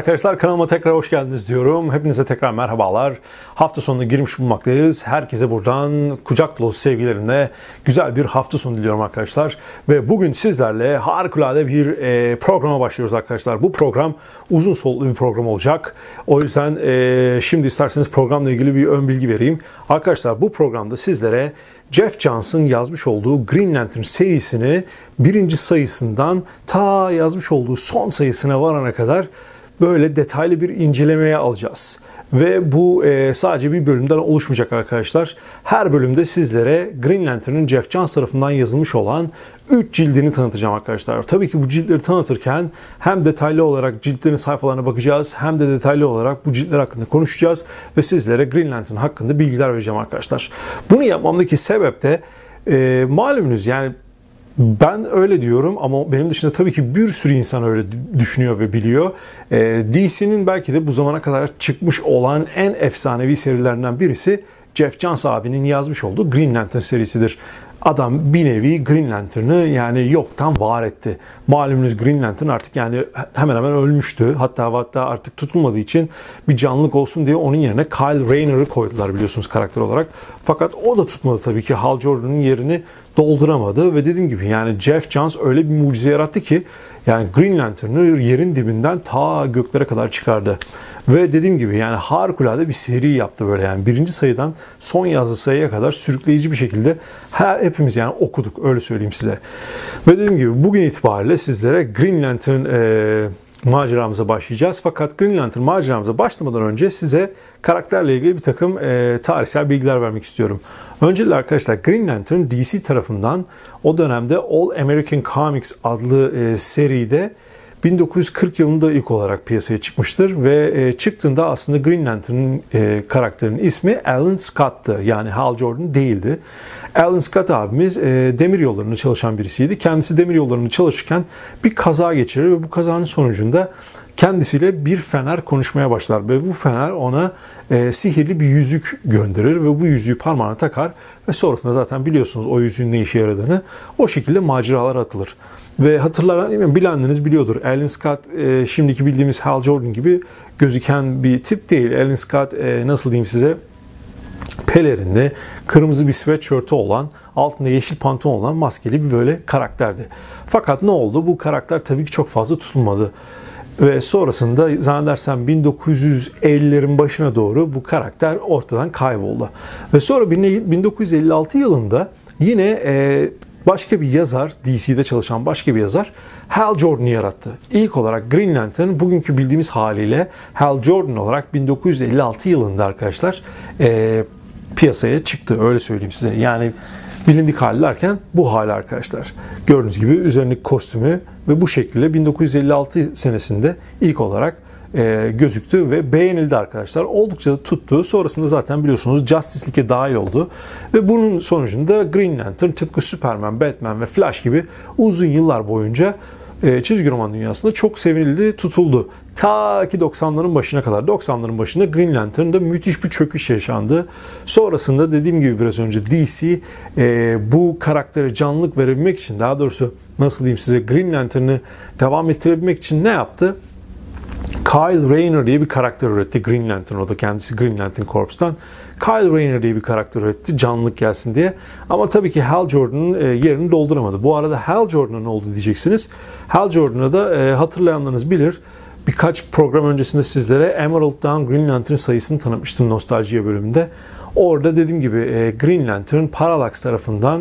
arkadaşlar, kanalıma tekrar hoş geldiniz diyorum. Hepinize tekrar merhabalar. Hafta sonuna girmiş bulunmaktayız. Herkese buradan kucak dolusu sevgilerimle güzel bir hafta sonu diliyorum arkadaşlar. Ve bugün sizlerle harikulade bir programa başlıyoruz arkadaşlar. Bu program uzun soluklu bir program olacak. O yüzden şimdi isterseniz programla ilgili bir ön bilgi vereyim. Arkadaşlar, bu programda sizlere Geoff Johns'ın yazmış olduğu Green Lantern serisini birinci sayısından ta yazmış olduğu son sayısına varana kadar böyle detaylı bir incelemeye alacağız. Ve bu sadece bir bölümden oluşmayacak arkadaşlar. Her bölümde sizlere Green Lantern'ın Geoff Johns tarafından yazılmış olan 3 cildini tanıtacağım arkadaşlar. Tabii ki bu ciltleri tanıtırken hem detaylı olarak ciltlerin sayfalarına bakacağız, hem de detaylı olarak bu ciltler hakkında konuşacağız ve sizlere Green Lantern hakkında bilgiler vereceğim arkadaşlar. Bunu yapmamdaki sebep de malumunuz, yani ben öyle diyorum ama benim dışında tabii ki bir sürü insan öyle düşünüyor ve biliyor. DC'nin belki de bu zamana kadar çıkmış olan en efsanevi serilerinden birisi Geoff Johns abinin yazmış olduğu Green Lantern serisidir. Adam bir nevi Green Lantern'ı yani yoktan var etti. Malumunuz Green Lantern artık yani hemen hemen ölmüştü. Hatta artık tutulmadığı için bir canlılık olsun diye onun yerine Kyle Rayner'ı koydular, biliyorsunuz, karakter olarak. Fakat o da tutmadı tabii ki. Hal Jordan'ın yerini dolduramadı ve dediğim gibi yani Geoff Johns öyle bir mucize yarattı ki yani Green Lantern'ı yerin dibinden ta göklere kadar çıkardı. Ve dediğim gibi yani harikulade bir seri yaptı böyle, yani birinci sayıdan son yazdığı sayıya kadar sürükleyici bir şekilde hepimiz yani okuduk, öyle söyleyeyim size. Ve dediğim gibi bugün itibariyle sizlere Green Lantern maceramıza başlayacağız. Fakat Green Lantern maceramıza başlamadan önce size karakterle ilgili bir takım tarihsel bilgiler vermek istiyorum. Öncelikle arkadaşlar, Green Lantern DC tarafından o dönemde All American Comics adlı seride 1940 yılında ilk olarak piyasaya çıkmıştır ve çıktığında aslında Green Lantern'ın karakterinin ismi Alan Scott'tı. Yani Hal Jordan değildi. Alan Scott abimiz demir yollarında çalışan birisiydi. Kendisi demir yollarında çalışırken bir kaza geçirir ve bu kazanın sonucunda kendisiyle bir fener konuşmaya başlar ve bu fener ona sihirli bir yüzük gönderir ve bu yüzüğü parmağına takar ve sonrasında zaten biliyorsunuz o yüzüğün ne işe yaradığını. O şekilde maceralara atılır. Ve bilenleriniz biliyordur. Alan Scott şimdiki bildiğimiz Hal Jordan gibi gözüken bir tip değil. Alan Scott nasıl diyeyim size, pelerinli, kırmızı bir sweatshirt'ü olan, altında yeşil pantolon olan maskeli bir böyle karakterdi. Fakat ne oldu? Bu karakter tabii ki çok fazla tutulmadı. Ve sonrasında zannedersem 1950'lerin başına doğru bu karakter ortadan kayboldu. Ve sonra 1956 yılında yine başka bir yazar, DC'de çalışan başka bir yazar Hal Jordan'ı yarattı. İlk olarak Green Lantern bugünkü bildiğimiz haliyle Hal Jordan olarak 1956 yılında arkadaşlar piyasaya çıktı, öyle söyleyeyim size. Yani bilindik hali derken bu hali arkadaşlar. Gördüğünüz gibi üzerindeki kostümü ve bu şekilde 1956 senesinde ilk olarak gözüktü ve beğenildi arkadaşlar. Oldukça da tuttu. Sonrasında zaten biliyorsunuz Justice League'e dahil oldu. Ve bunun sonucunda Green Lantern tıpkı Superman, Batman ve Flash gibi uzun yıllar boyunca çizgi roman dünyasında çok sevildi, tutuldu. Ta ki 90'ların başına kadar. 90'ların başında Green Lantern'da müthiş bir çöküş yaşandı. Sonrasında dediğim gibi biraz önce DC bu karaktere canlılık verebilmek için, daha doğrusu nasıl diyeyim size, Green Lantern'ı devam ettirebilmek için ne yaptı? Kyle Rayner diye bir karakter üretti Green Lantern. O da kendisi Green Lantern Corps'tan. Kyle Rayner diye bir karakter üretti canlılık gelsin diye. Ama tabii ki Hal Jordan'ın yerini dolduramadı. Bu arada Hal Jordan'a ne oldu diyeceksiniz. Hal Jordan'a da hatırlayanlarınız bilir. Birkaç program öncesinde sizlere Emerald Dawn Green Lantern sayısını tanıtmıştım Nostaljiya bölümünde. Orada dediğim gibi Green Lantern Parallax tarafından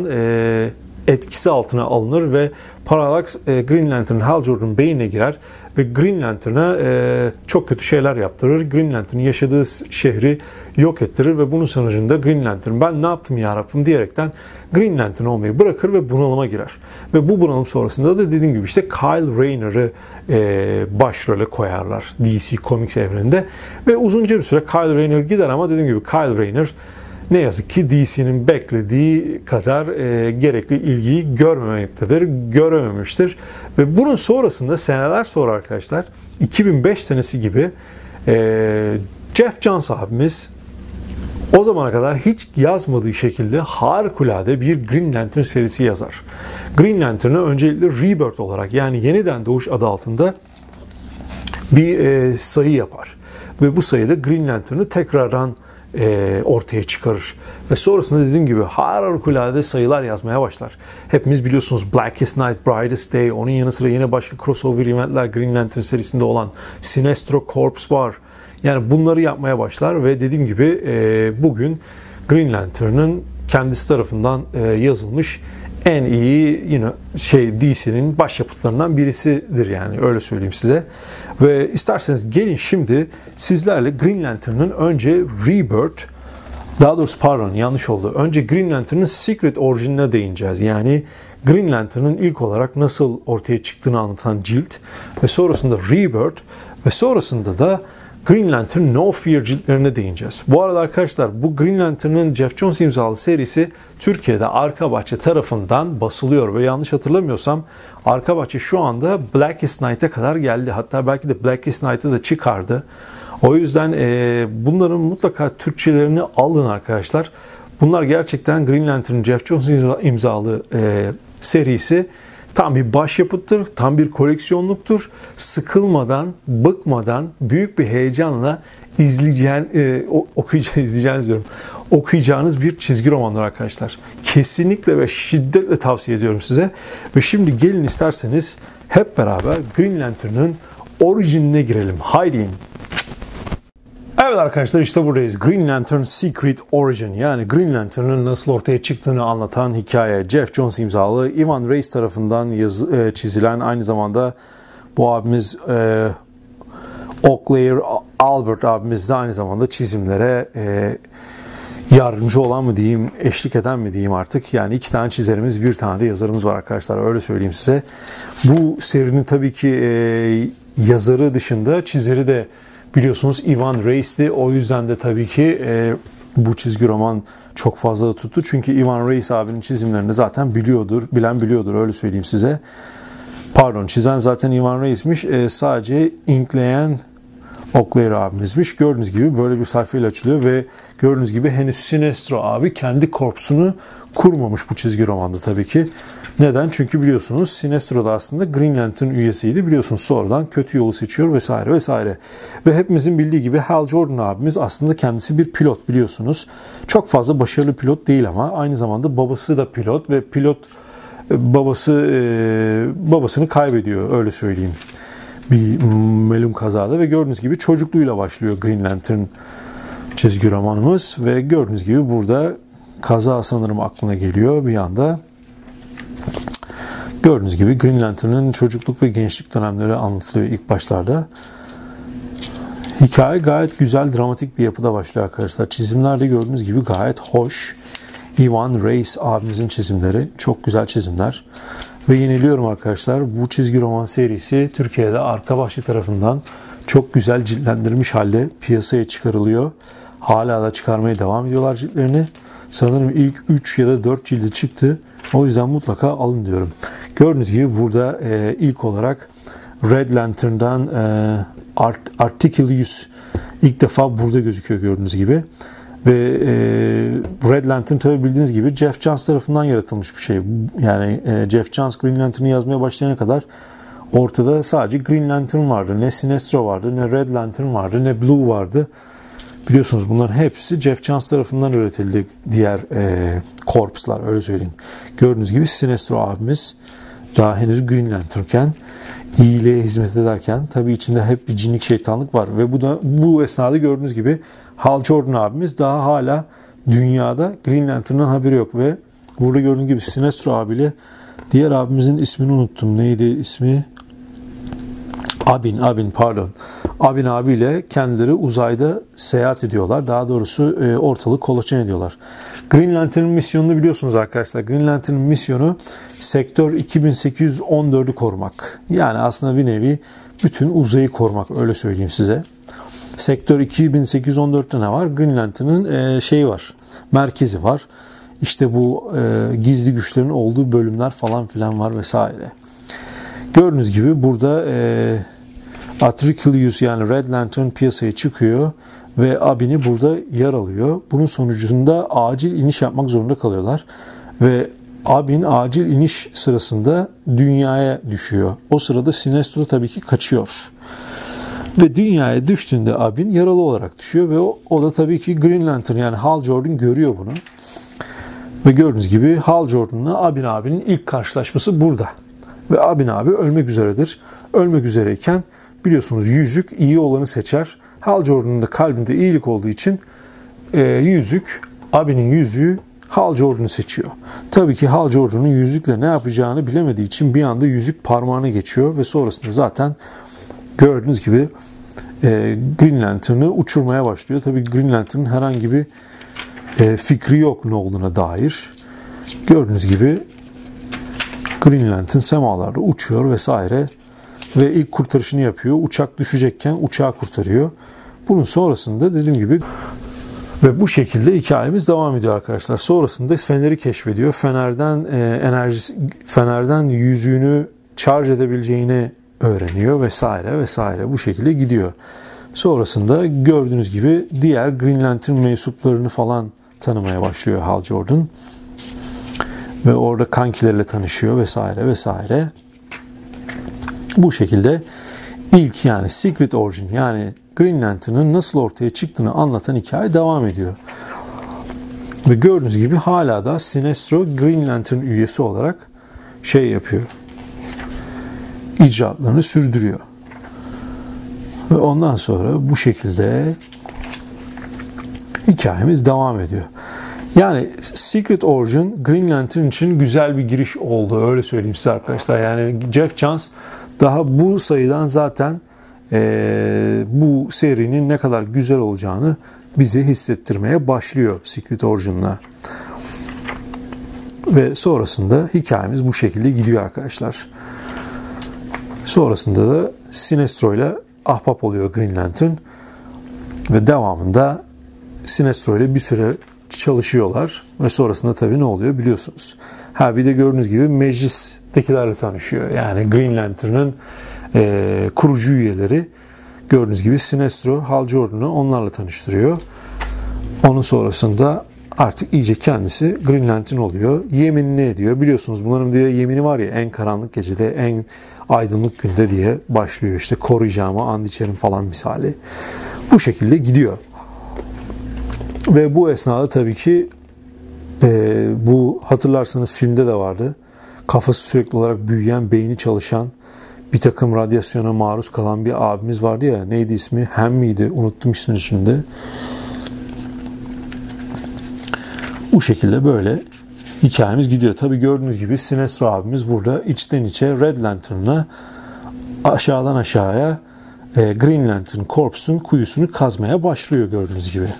etkisi altına alınır ve Parallax Green Lantern Hal Jordan'ın beynine girer ve Green Lantern'a çok kötü şeyler yaptırır. Green Lantern'ın yaşadığı şehri yok ettirir ve bunun sonucunda Green Lantern ben ne yaptım ya Rabbim diyerekten Green Lantern olmayı bırakır ve bunalıma girer. Ve bu bunalım sonrasında da dediğim gibi işte Kyle Rayner'ı başrole koyarlar DC Comics evreninde ve uzunca bir süre Kyle Rayner gider ama dediğim gibi Kyle Rayner ne yazık ki DC'nin beklediği kadar gerekli ilgiyi görememiştir. Ve bunun sonrasında seneler sonra arkadaşlar 2005 senesi gibi Geoff Johns abimiz o zamana kadar hiç yazmadığı şekilde harikulade bir Green Lantern serisi yazar. Green Lantern'ı öncelikle Rebirth olarak, yani yeniden doğuş adı altında bir sayı yapar. Ve bu sayıda Green Lantern'ı tekrardan ortaya çıkarır. Ve sonrasında dediğim gibi harikulade sayılar yazmaya başlar. Hepimiz biliyorsunuz Blackest Night, Brightest Day, onun yanı sıra yine başka crossover eventler Green Lantern serisinde olan Sinestro Corps var. Yani bunları yapmaya başlar ve dediğim gibi bugün Green Lantern'ın kendisi tarafından yazılmış en iyi DC'nin başyapıtlarından birisidir, yani öyle söyleyeyim size. Ve isterseniz gelin şimdi sizlerle Green Lantern'ın önce Rebirth, daha doğrusu pardon yanlış oldu. Önce Green Lantern'ın Secret orijinine değineceğiz. Yani Green Lantern'ın ilk olarak nasıl ortaya çıktığını anlatan cilt ve sonrasında Rebirth ve sonrasında da Green Lantern No Fear ciltlerine değineceğiz. Bu arada arkadaşlar bu Green Lantern'ın Geoff Johns imzalı serisi Türkiye'de Arka Bahçe tarafından basılıyor ve yanlış hatırlamıyorsam Arka Bahçe şu anda Blackest Night'e kadar geldi. Hatta belki de Blackest Night'ı da çıkardı. O yüzden bunların mutlaka Türkçelerini alın arkadaşlar. Bunlar gerçekten Green Lantern Geoff Johns imzalı serisi tam bir başyapıttır, tam bir koleksiyonluktur. Sıkılmadan, bıkmadan, büyük bir heyecanla okuyacağınız bir çizgi romandır arkadaşlar. Kesinlikle ve şiddetle tavsiye ediyorum size. Ve şimdi gelin isterseniz hep beraber Green Lantern'ın orijinine girelim. Haydi. Evet arkadaşlar, işte buradayız. Green Lantern Secret Origin, yani Green Lantern'ın nasıl ortaya çıktığını anlatan hikaye. Geoff Johns imzalı, Ivan Reis tarafından çizilen, aynı zamanda bu abimiz Oakley Albert abimiz de aynı zamanda çizimlere yardımcı olan mı diyeyim, eşlik eden mi diyeyim artık. Yani 2 tane çizerimiz, 1 tane de yazarımız var arkadaşlar, öyle söyleyeyim size. Bu serinin tabii ki yazarı dışında çizeri de biliyorsunuz Ivan Reis'ti. O yüzden de tabii ki bu çizgi roman çok fazla tuttu. Çünkü Ivan Reis abinin çizimlerini zaten bilen biliyordur, öyle söyleyeyim size. Pardon, çizen zaten Ivan Reis'miş. Sadece inkleyen Oakley abimizmiş. Gördüğünüz gibi böyle bir sayfayla açılıyor ve gördüğünüz gibi henüz Sinestro abi kendi korpsunu kurmamış bu çizgi romanda tabii ki. Neden? Çünkü biliyorsunuz Sinestro da aslında Green Lantern üyesiydi. Biliyorsunuz sonradan kötü yolu seçiyor vesaire vesaire. Ve hepimizin bildiği gibi Hal Jordan abimiz aslında kendisi bir pilot, biliyorsunuz. Çok fazla başarılı pilot değil ama aynı zamanda babası da pilot ve babasını kaybediyor, öyle söyleyeyim. Bir melun kazada ve gördüğünüz gibi çocukluğuyla başlıyor Green Lantern çizgi romanımız ve gördüğünüz gibi burada kaza sanırım aklına geliyor bir anda. Gördüğünüz gibi Green Lantern'ın çocukluk ve gençlik dönemleri anlatılıyor ilk başlarda. Hikaye gayet güzel, dramatik bir yapıda başlıyor arkadaşlar. Çizimler de gördüğünüz gibi gayet hoş. Ivan Reis abimizin çizimleri çok güzel çizimler. Ve yeniliyorum arkadaşlar, bu çizgi roman serisi Türkiye'de Arka Bahçe tarafından çok güzel ciltlendirilmiş halde piyasaya çıkarılıyor. Hala da çıkarmaya devam ediyorlar ciltlerini. Sanırım ilk 3 ya da 4 cildi çıktı. O yüzden mutlaka alın diyorum. Gördüğünüz gibi burada ilk olarak Red Lantern'dan Article 100 ilk defa burada gözüküyor gördüğünüz gibi. Ve Red Lantern tabi bildiğiniz gibi Geoff Johns tarafından yaratılmış bir şey. Yani Geoff Johns Green Lantern'ı yazmaya başlayana kadar ortada sadece Green Lantern vardı. Ne Sinestro vardı, ne Red Lantern vardı, ne Blue vardı. Biliyorsunuz bunların hepsi Geoff Johns tarafından üretildi, diğer korpslar, öyle söyleyeyim. Gördüğünüz gibi Sinestro abimiz daha henüz Green Lantern'ken, iyiliğe hizmet ederken tabii içinde hep bir cinlik, şeytanlık var. Ve bu esnada gördüğünüz gibi Hal Jordan abimiz daha hala dünyada Green Lantern'dan haberi yok ve burada gördüğünüz gibi Sinestro abiyle diğer abimizin ismini unuttum. Neydi ismi? Abin abiyle kendileri uzayda seyahat ediyorlar. Daha doğrusu ortalık kolaçan ediyorlar. Green Lantern'ın misyonunu biliyorsunuz arkadaşlar. Green Lantern'ın misyonu Sektör 2814'ü korumak. Yani aslında bir nevi bütün uzayı korumak, öyle söyleyeyim size. Sektör 2814'te ne var? Green Lantern'ın şeyi var. Merkezi var. İşte bu gizli güçlerin olduğu bölümler falan filan var vesaire. Gördüğünüz gibi burada Article 100 yani Red Lantern piyasaya çıkıyor ve abini burada yer alıyor. Bunun sonucunda acil iniş yapmak zorunda kalıyorlar. Ve abin acil iniş sırasında dünyaya düşüyor. O sırada Sinestro tabii ki kaçıyor. Ve dünyaya düştüğünde abin yaralı olarak düşüyor ve o da tabii ki Green Lantern yani Hal Jordan görüyor bunu. Ve gördüğünüz gibi Hal Jordan'la abinin ilk karşılaşması burada. Ve abi ölmek üzeredir. Ölmek üzereyken biliyorsunuz yüzük iyi olanı seçer. Hal Jordan'ın da kalbinde iyilik olduğu için abinin yüzüğü Hal Jordan'ı seçiyor. Tabii ki Hal Jordan'ın yüzükle ne yapacağını bilemediği için bir anda yüzük parmağına geçiyor ve sonrasında zaten gördüğünüz gibi Green Lantern'ı uçurmaya başlıyor. Tabii Green Lantern'ın herhangi bir fikri yok ne olduğuna dair. Gördüğünüz gibi Green Lantern semalarda uçuyor vesaire ve ilk kurtarışını yapıyor. Uçak düşecekken uçağı kurtarıyor. Bunun sonrasında dediğim gibi ve bu şekilde hikayemiz devam ediyor arkadaşlar. Sonrasında feneri keşfediyor. Fenerden yüzüğünü şarj edebileceğini öğreniyor vesaire vesaire. Bu şekilde gidiyor. Sonrasında gördüğünüz gibi diğer Green Lantern mensuplarını falan tanımaya başlıyor Hal Jordan. Ve orada kankilerle tanışıyor vesaire vesaire. Bu şekilde ilk yani Secret Origin yani Green Lantern'ın nasıl ortaya çıktığını anlatan hikaye devam ediyor. Ve gördüğünüz gibi hala da Sinestro Green Lantern üyesi olarak yapıyor. İcraatlarını sürdürüyor. Ve ondan sonra bu şekilde hikayemiz devam ediyor. Yani Secret Origin Green Lantern için güzel bir giriş oldu. Öyle söyleyeyim size arkadaşlar. Yani Geoff Johns daha bu sayıdan zaten bu serinin ne kadar güzel olacağını bize hissettirmeye başlıyor Secret Origin'la. Ve sonrasında hikayemiz bu şekilde gidiyor arkadaşlar. Sonrasında da Sinestro ile ahbap oluyor Green Lantern. Ve devamında Sinestro ile bir süre çalışıyorlar. Ve sonrasında tabii ne oluyor biliyorsunuz. Bir de gördüğünüz gibi meclistekilerle tanışıyor. Yani Green Lantern'ın kurucu üyeleri gördüğünüz gibi Sinestro, Hal Jordan'ı onlarla tanıştırıyor. Onun sonrasında artık iyice kendisi Green Lantern oluyor. Yeminini ediyor. Biliyorsunuz bunların diye yemini var ya en karanlık gecede, en aydınlık günde diye başlıyor. İşte koruyacağımı and içerim falan misali. Bu şekilde gidiyor. Ve bu esnada tabii ki bu hatırlarsanız filmde de vardı. Kafası sürekli olarak büyüyen, beyni çalışan bir takım radyasyona maruz kalan bir abimiz vardı ya. Neydi ismi? Hem miydi? Unuttum ismini şimdi. Bu şekilde böyle hikayemiz gidiyor. Tabii gördüğünüz gibi Sinestro abimiz burada içten içe Red Lantern'la aşağıdan aşağıya Green Lantern Corps'un kuyusunu kazmaya başlıyor gördüğünüz gibi.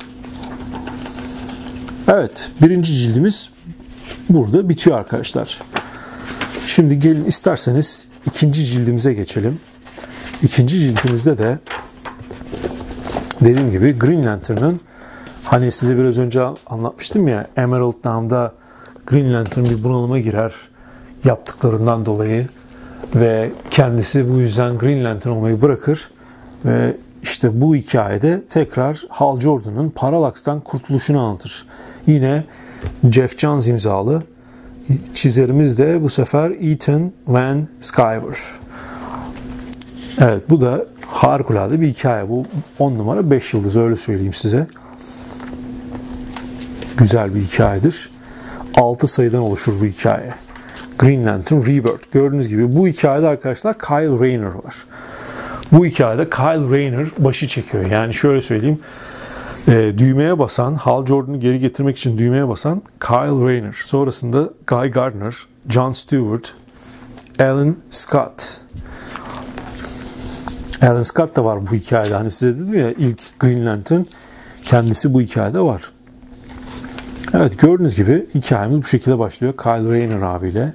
Evet, birinci cildimiz burada bitiyor arkadaşlar. Şimdi gelin isterseniz ikinci cildimize geçelim. İkinci cildimizde de dediğim gibi Green Lantern'ın hani size biraz önce anlatmıştım ya Emerald Dawn'da Green Lantern bir bunalıma girer yaptıklarından dolayı ve kendisi bu yüzden Green Lantern olmayı bırakır ve işte bu hikayede tekrar Hal Jordan'ın Parallax'tan kurtuluşunu anlatır. Yine Geoff Johns imzalı. Çizerimiz de bu sefer Ethan Van Sciver. Evet bu da harikulade bir hikaye. Bu 10 numara 5 yıldız öyle söyleyeyim size. Güzel bir hikayedir. 6 sayıdan oluşur bu hikaye. Green Lantern Rebirth. Gördüğünüz gibi bu hikayede arkadaşlar Kyle Rayner var. Bu hikayede Kyle Rayner başı çekiyor. Yani şöyle söyleyeyim. Düğmeye basan, Hal Jordan'ı geri getirmek için düğmeye basan Kyle Rayner. Sonrasında Guy Gardner, John Stewart, Alan Scott. Alan Scott da var bu hikayede. Hani size dedim ya ilk Green Lantern kendisi bu hikayede var. Evet gördüğünüz gibi hikayemiz bu şekilde başlıyor. Kyle Rayner abiyle.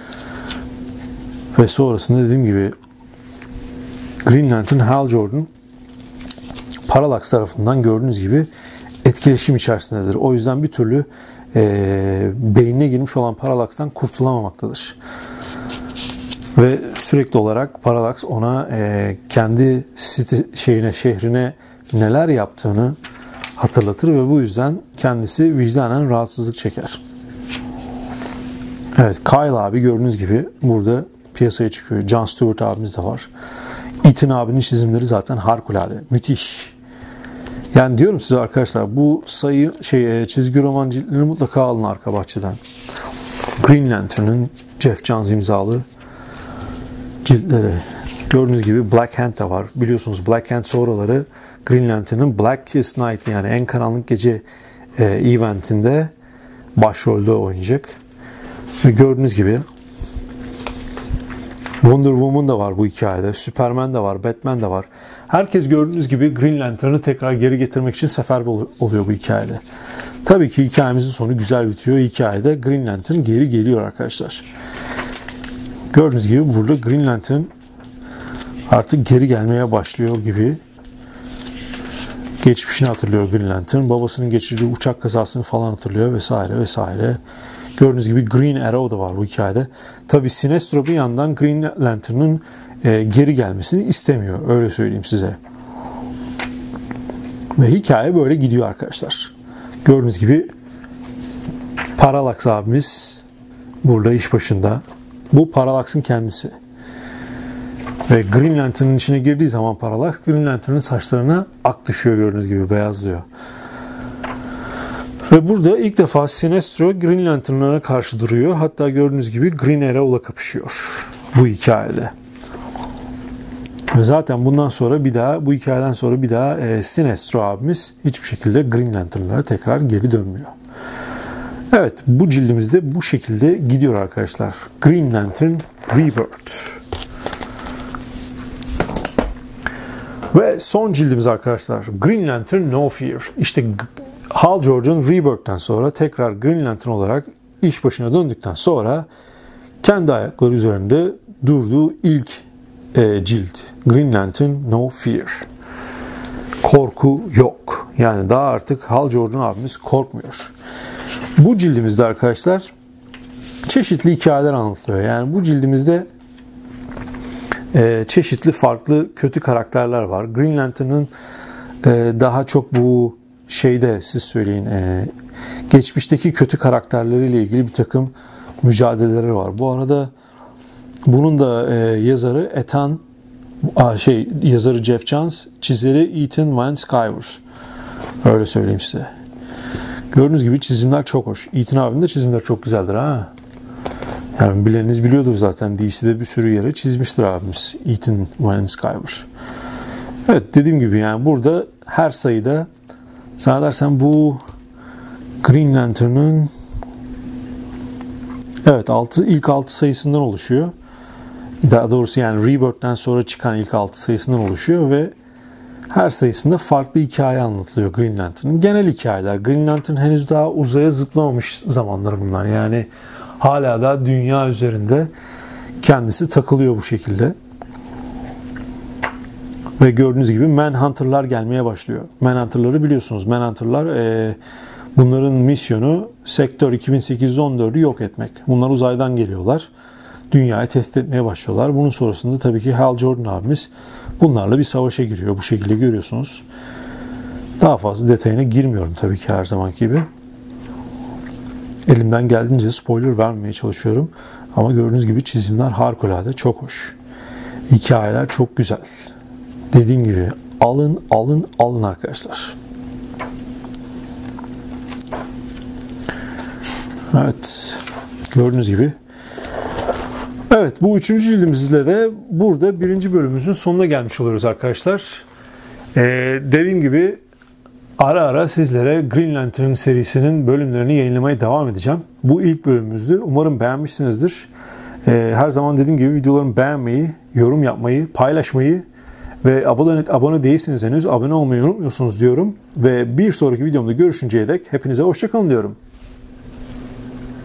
Ve sonrasında dediğim gibi Green Lantern Hal Jordan Parallax tarafından gördüğünüz gibi etkileşim içerisindedir. O yüzden bir türlü beynine girmiş olan Parallax'tan kurtulamamaktadır. Ve sürekli olarak Parallax ona kendi şehrine neler yaptığını hatırlatır ve bu yüzden kendisi vicdanen rahatsızlık çeker. Evet Kyle abi gördüğünüz gibi burada piyasaya çıkıyor. John Stewart abimiz de var. Ethan abinin çizimleri zaten harikulade, müthiş. Yani diyorum size arkadaşlar, bu çizgi roman ciltlerini mutlaka alın arka bahçeden. Green Lantern'ın Geoff Johns imzalı ciltleri. Gördüğünüz gibi Black Hand de var. Biliyorsunuz Black Hand sonraları Green Lantern'ın Blackest Night, yani en karanlık gece eventinde başrolde oynayacak. Ve gördüğünüz gibi Wonder Woman da var bu hikayede. Superman de var, Batman de var. Herkes gördüğünüz gibi Green Lantern'ı tekrar geri getirmek için seferber oluyor bu hikayede. Tabii ki hikayemizin sonu güzel bitiyor. Hikayede Green Lantern geri geliyor arkadaşlar. Gördüğünüz gibi burada Green Lantern artık geri gelmeye başlıyor gibi. Geçmişini hatırlıyor Green Lantern. Babasının geçirdiği uçak kazasını falan hatırlıyor vesaire vesaire. Gördüğünüz gibi Green Arrow da var bu hikayede. Tabii Sinestro bir yandan Green Lantern'ın geri gelmesini istemiyor. Öyle söyleyeyim size. Ve hikaye böyle gidiyor arkadaşlar. Gördüğünüz gibi Parallax abimiz burada iş başında. Bu Parallax'ın kendisi. Ve Green Lantern'ın içine girdiği zaman Parallax, Green Lantern'ın saçlarına ak düşüyor, gördüğünüz gibi beyazlıyor. Ve burada ilk defa Sinestro Green Lantern'lara karşı duruyor. Hatta gördüğünüz gibi Green Arrow'la kapışıyor bu hikayede. Ve zaten bundan sonra bu hikayeden sonra bir daha Sinestro abimiz hiçbir şekilde Green Lantern'lara tekrar geri dönmüyor. Evet, bu cildimizde bu şekilde gidiyor arkadaşlar. Green Lantern Rebirth. Ve son cildimiz arkadaşlar. Green Lantern No Fear. İşte Hal Jordan Rebirth'ten sonra tekrar Green Lantern olarak iş başına döndükten sonra kendi ayakları üzerinde durduğu ilk cilt. Green Lantern No Fear. Korku yok. Yani daha artık Hal Jordan abimiz korkmuyor. Bu cildimizde arkadaşlar çeşitli hikayeler anlatılıyor. Yani bu cildimizde çeşitli farklı kötü karakterler var. Green Lantern'ın daha çok bu siz söyleyin, geçmişteki kötü karakterleriyle ilgili bir takım mücadeleleri var. Bu arada bunun da yazarı yazarı Geoff Johns, çizeri Ethan Van Sciver. Öyle söyleyeyim size. Gördüğünüz gibi çizimler çok hoş. Ethan abinin de çizimler çok güzeldir ha. Yani bileniniz biliyordur zaten, DC'de bir sürü yere çizmiştir abimiz Ethan Van Sciver. Evet, dediğim gibi yani burada her sayıda zannedersem bu Green Lantern'ın ilk 6 sayısından oluşuyor. Daha doğrusu yani Rebirth'ten sonra çıkan ilk 6 sayısından oluşuyor ve her sayısında farklı hikaye anlatılıyor Green Lantern'ın. Genel hikayeler. Green Lantern henüz daha uzaya zıplamamış zamanlar bunlar. Yani hala da dünya üzerinde kendisi takılıyor bu şekilde. Ve gördüğünüz gibi Manhunter'lar gelmeye başlıyor. Manhunter'ları biliyorsunuz. Manhunter'lar bunların misyonu Sektör 2814'ü yok etmek. Bunlar uzaydan geliyorlar. Dünyayı test etmeye başlıyorlar. Bunun sonrasında tabii ki Hal Jordan abimiz bunlarla bir savaşa giriyor. Bu şekilde görüyorsunuz. Daha fazla detayına girmiyorum tabii ki her zamanki gibi. Elimden geldiğince spoiler vermemeye çalışıyorum. Ama gördüğünüz gibi çizimler harikulade, çok hoş. Hikayeler çok güzel. Dediğim gibi alın arkadaşlar. Evet. Gördüğünüz gibi. Evet, bu 3. cildimizle de burada 1. bölümümüzün sonuna gelmiş oluyoruz arkadaşlar. Dediğim gibi ara ara sizlere Green Lantern serisinin bölümlerini yayınlamaya devam edeceğim. Bu ilk bölümümüzdü. Umarım beğenmişsinizdir. Her zaman dediğim gibi videolarımı beğenmeyi, yorum yapmayı, paylaşmayı ve abone değilseniz henüz abone olmayı unutmuyorsunuz diyorum. Ve bir sonraki videomda görüşünceye dek hepinize hoşça kalın diyorum.